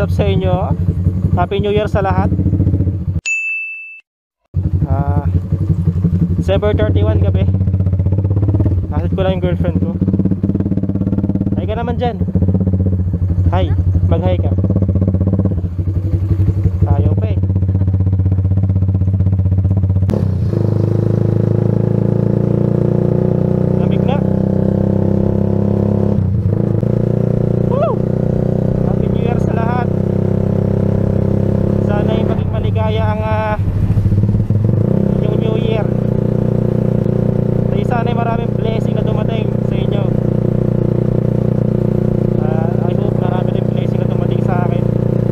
up sa inyo? Happy New Year sa lahat. December 31 gabi. Nakasad ko lang yung girlfriend ko. Hi ka naman dyan. Hi, mag-hi ka. Ayaw pa eh. Lamig na. Woo! Happy New Year sa lahat. Sana yung maging maligaya ang yung New Year. Sana ay maraming blessing na dumating sa inyo. I hope marami rin blessing na dumating sa akin.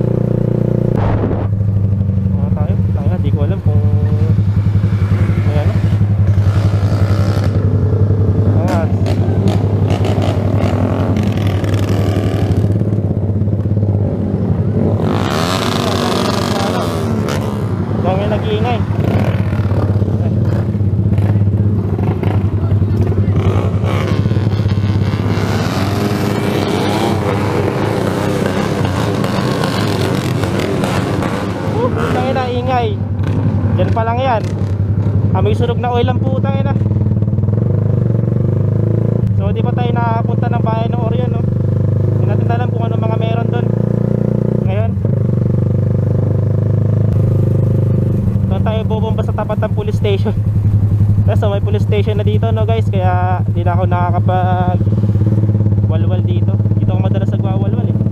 Tayo, di ko alam kung ayan o. Dami nag-iingay. Ingay. Diyan pa lang yan. May sunog na oil ang putang ina. So di pa tayo nakapunta ng bayan ng Orion, no? Hindi natin alam kung ano mga meron doon ngayon. Doon tayo bubomba sa tapat ng police station. So may police station na dito, no guys. Kaya di na ako nakakapag walwal dito. Dito ako madalas nagwawalwal eh.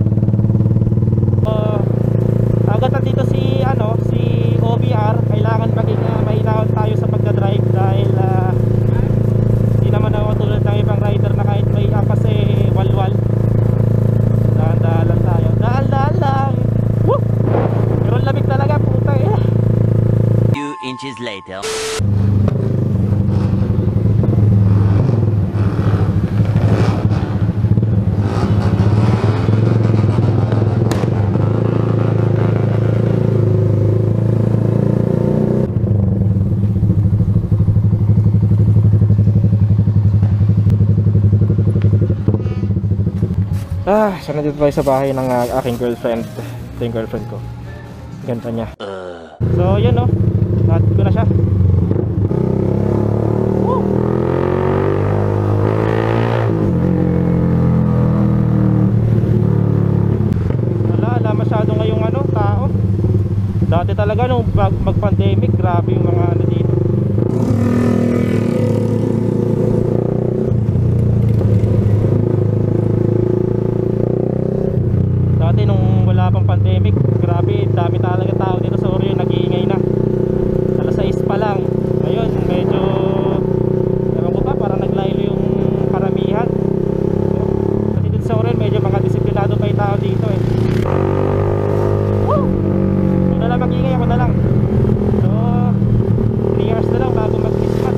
Agad na dito si OBR, kailangan maging mahinawan tayo sa pagdadrive dahil hindi naman ako tulad ng ibang rider na kahit may apas eh walwal. Dahan-dahan lang tayo. Dahan-dahan lang. Woo! Pero lamig talaga puta eh. Few inches later. So nandito tayo sa bahay ng aking girlfriend. Ito yung girlfriend ko. Ganda niya. So yun no, natin ko na siya. Woo! Wala masyado ngayong tao. Dati talaga nung mag-pandemic, grabe yung mga dito. Dati nung wala pang pandemic, grabe, dami talaga tao dito sa Orion, nag-iingay na. Alas 6 pa lang. Ngayon, medyo ewan ko pa, parang naglaylo yung karamihan. Kasi dito sa Orion, medyo mga disiplinado pa yung tao dito eh. Woo! Ako na lang mag-iingay, ako na lang. So, 3 years na lang bago mag-Christmas.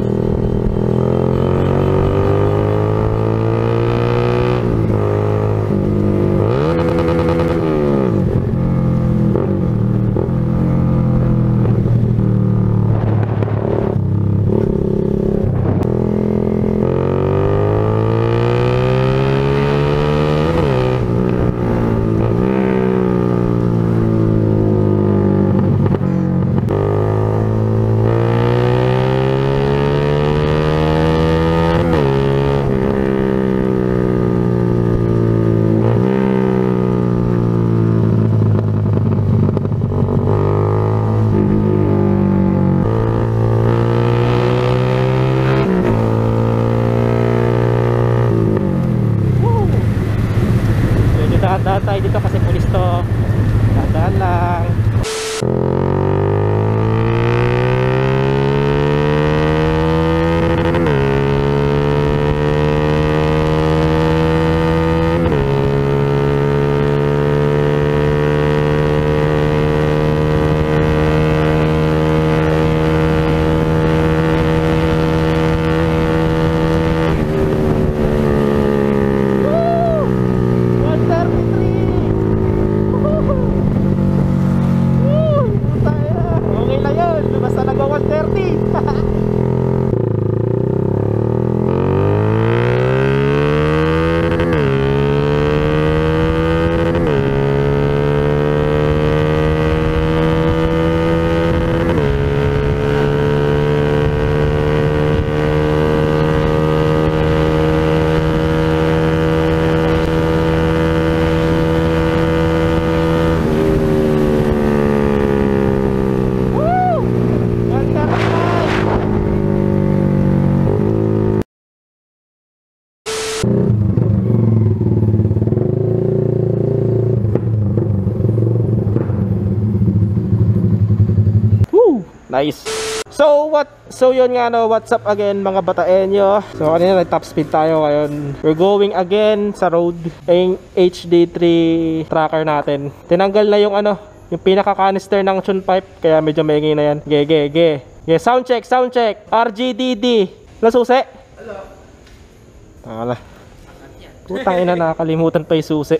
Nice. So yun nga no, what's up again mga bataenyo. So kanina nag top speed tayo, ngayon we're going again sa road. Yung HD3 tracker natin, tinanggal na yung ano, yung pinaka canister ng tune pipe, kaya medyo maingay na yan. Ge. Sound check. RGDD. Nasusi? Hello. Tala. Putang ina, nakakalimutan pa yung susi.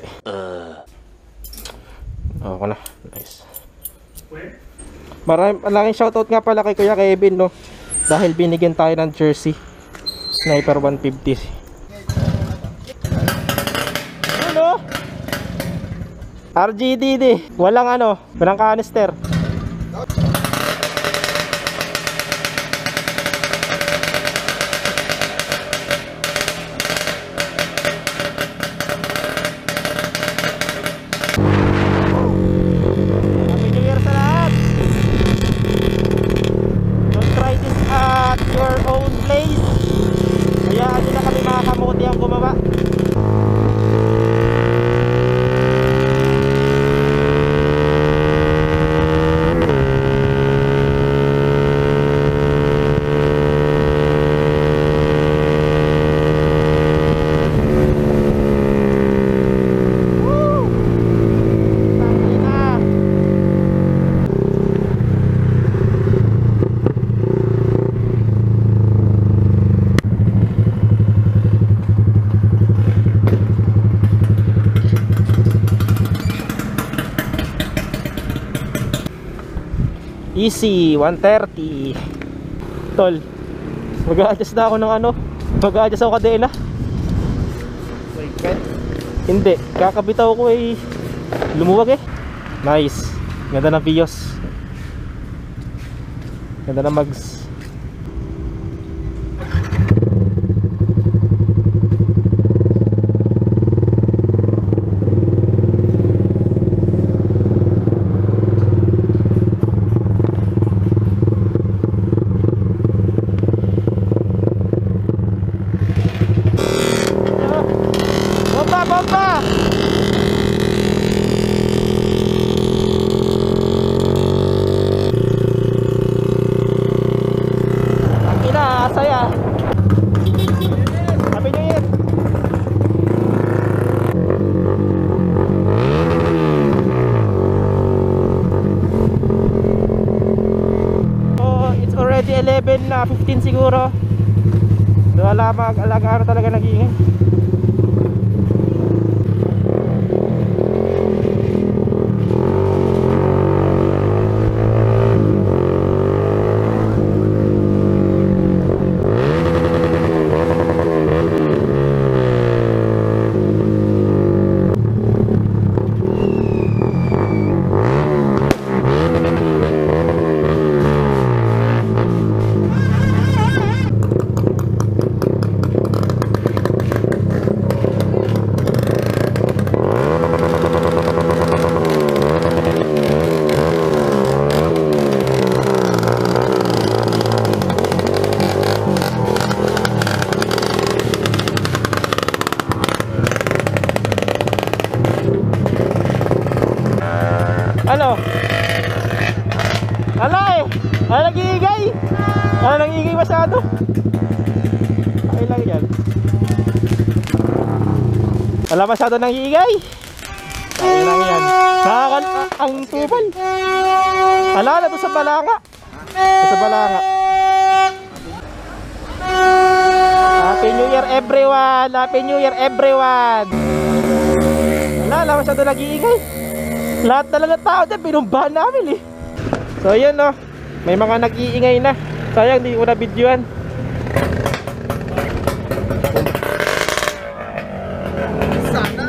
Okay na. Nice. Malaking shoutout nga pala kay Kuya Kevin, no, dahil binigyan tayo ng jersey Sniper 150. Ano? RGDD. Walang canister. Easy 130. Tol, mag-a-adjust na ako ng mag-a-adjust ako kadena. Hindi, kakabitaw ko lumuwag Nice. Ganda ng Vios. Ganda ng mags. Bomba! Ang ina, saya. Happy New Year. Oh, it's already 11 na 15 siguro. Wala mag-alaga talaga nag-iingay. Ano? Nag-iingay. Nag-iingay masyado. Ay lang yan. Wala masyado nag-iingay. Ay lang yan. Nakakal ang tubal. Alala to sa balanga. Sa balanga. Happy New Year everyone. Happy New Year everyone. Wala masyado nag-iingay. Lahat talaga tao dyan, binumbahan namin So yun may mga nag-iingay na. Sayang di ko na videoan. Sana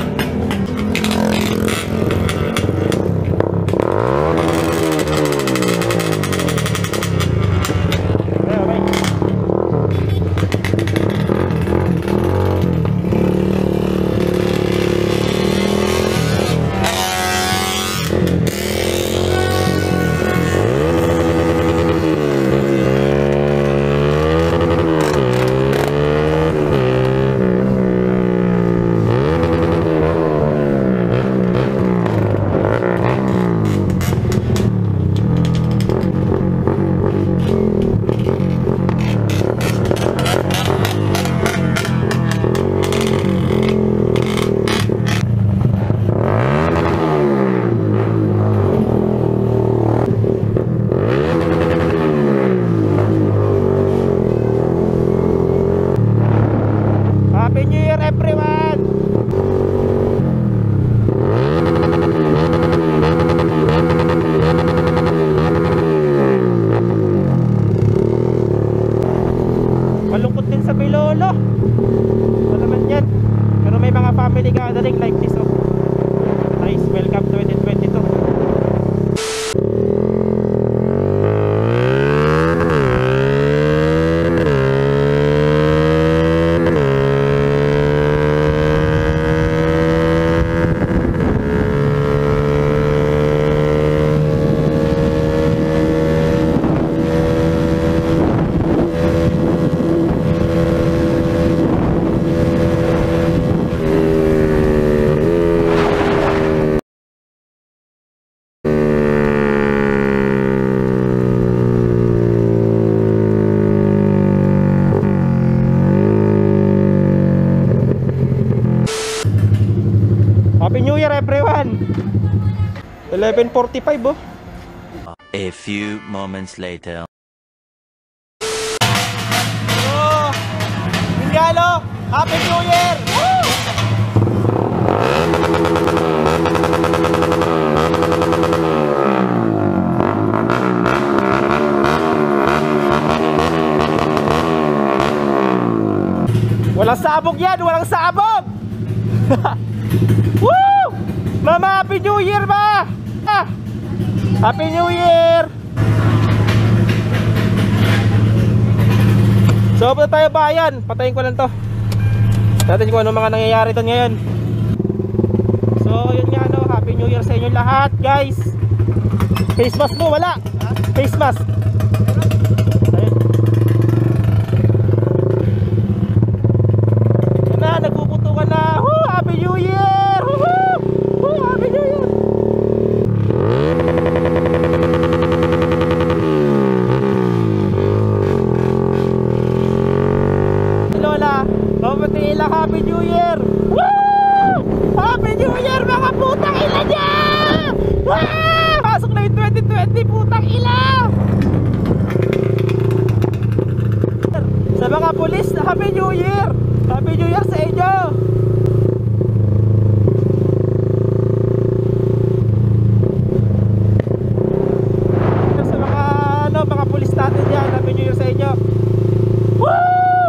11:45 oh. A few moments later. Oh, Indiano, Happy New Year! Woo! Walang sabog yan, walang sabog! Woo! Mama, Happy New Year ba? Happy New Year! So, punta tayo bayan. Patayin ko lang to. Natin kung ano mga nangyayari doon ngayon. So, yun nga no. Happy New Year sa inyo lahat, guys. Face mask mo, wala. Face mask. Ayun. Yan na, nagpuputukan na. Woo! Happy New Year! Woo! Woo! Happy New Year! Lola, mabutiin lang Happy New Year! Woo! Happy New Year mga putang ila niya! Woo! Pasok na yung 2020 putang ila! Sa mga pulis, Happy New Year! Happy New Year sa inyo! Sa mga ano, mga pulis natin yan, Happy New Year sa inyo! Woo!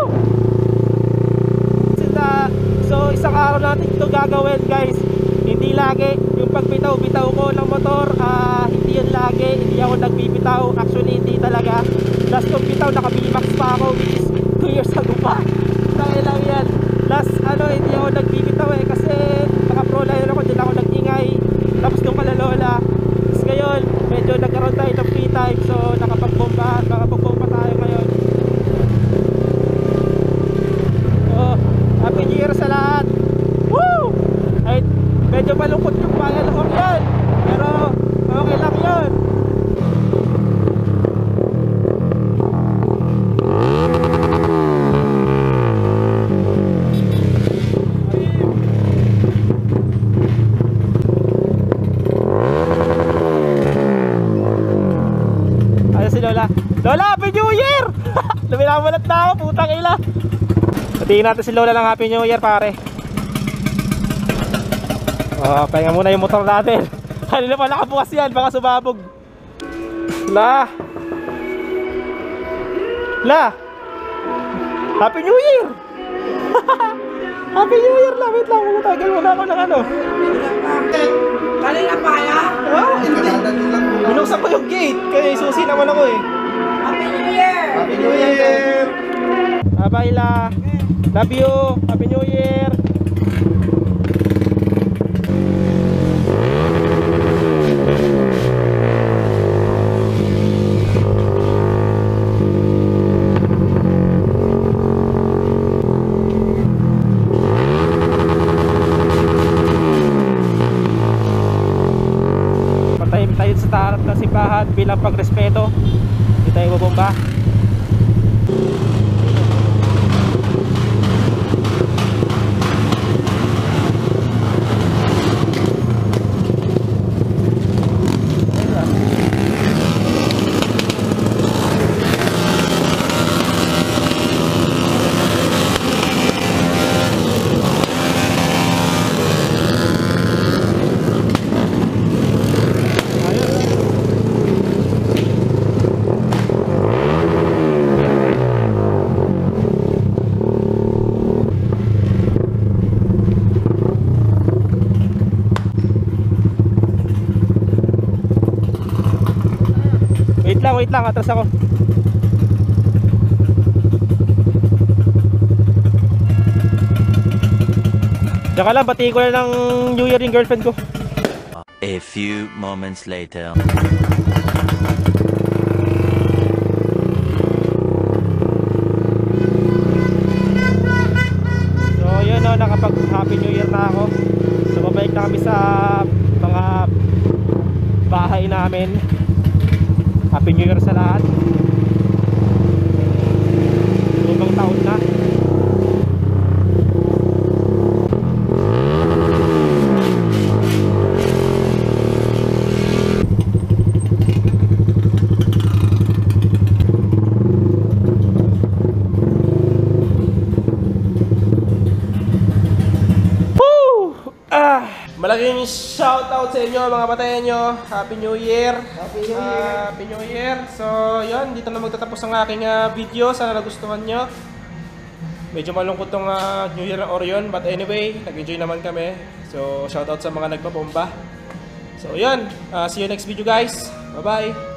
So isang araw natin ito gagawin guys. Hindi lagi yung pagbitaw-bitaw ko ng motor, hindi yan lagi. Hindi ako nagbibitaw. Actually hindi talaga. Last kong bitaw naka-B-Max pa ako, which is 2 years ago pa. Dahil lang yan. Last hindi ako nagbibitaw kasi mga pro-liner ako, dyan ako nag-ingay. Tapos nung kalalola. Tapos ngayon medyo nagkaroon tayo ng free time. So nakapag-bomba tayo ngayon. Happy New Year sa lahat. Woo! Ay, medyo malungkot yung bayan ko yan. Pero okay lang yun. Ayun si Lola. Lola, Happy New Year! Lumilamulat na ako, putang ila. Patingin natin si Lola ng Happy New Year pare. Pahinga muna yung motor natin. Kanina pa nakabukas yan, baka sumabog. La Happy New Year! Happy New Year la. Wait lang, tagal muna ako ng ano. Kanina pa ya? Binuksan ko yung gate. Kaya susi naman ako eh. Happy New Year! Happy New Year! Bye la. Love you. Happy New Year. Patayin tayo sa harap ng simbahan bilang pagrespeto. Hindi tayo bubomba. Wait lang, atras ako. Diyan ka lang, batiin ko na ng New Year yung girlfriend ko. A few moments later. So yun no, nakapag Happy New Year na ako. So babalik na kami sa mga bahay namin. Happy New Year sa lahat. Lumang taon na. shoutout sa inyo mga patayenyo. Happy New Year. Happy New Year. Happy New Year. So, yun, dito na magtatapos ang aking video. Sana nagustuhan nyo. Medyo malungkot tong New Year ng Orion, but anyway, nag-enjoy naman kami. So, shoutout sa mga nagpapomba. So, yun. See you next video, guys. Bye-bye.